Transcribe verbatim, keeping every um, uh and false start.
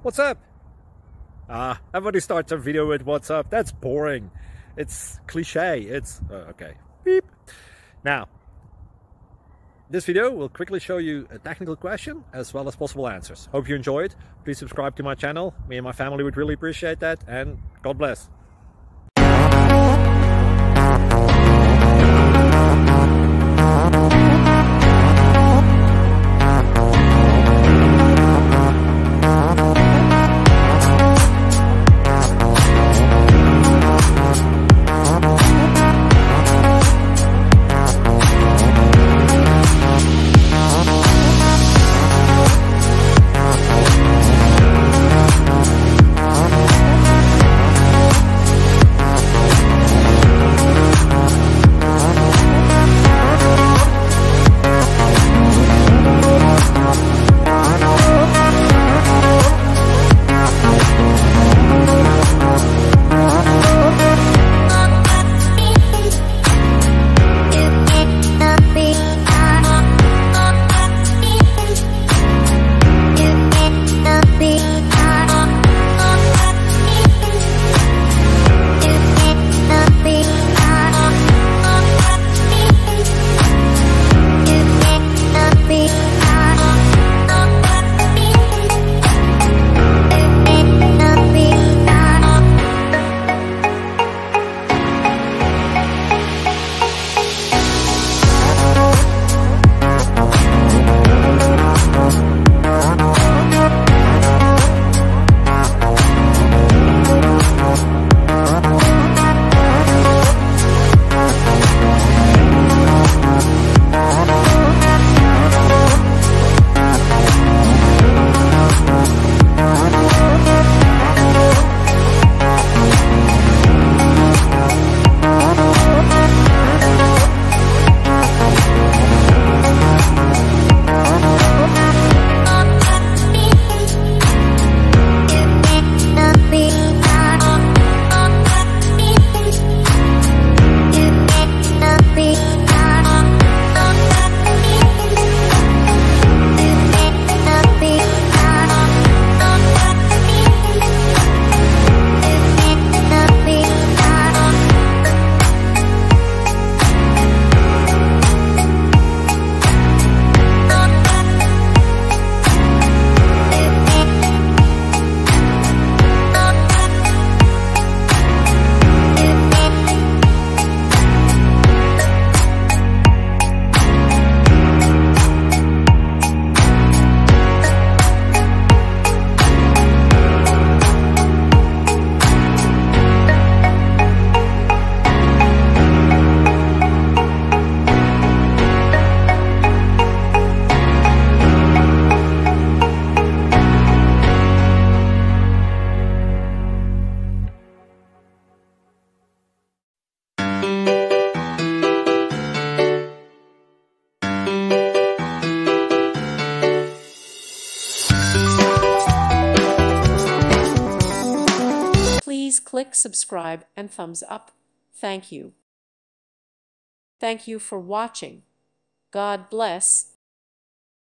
What's up? Ah, everybody starts a video with what's up. That's boring. It's cliche. It's uh, okay. Beep. Now, this video will quickly show you a technical question as well as possible answers. Hope you enjoyed. Please subscribe to my channel. Me and my family would really appreciate that, and God bless. Please click subscribe and thumbs up. Thank you. Thank you for watching. God bless.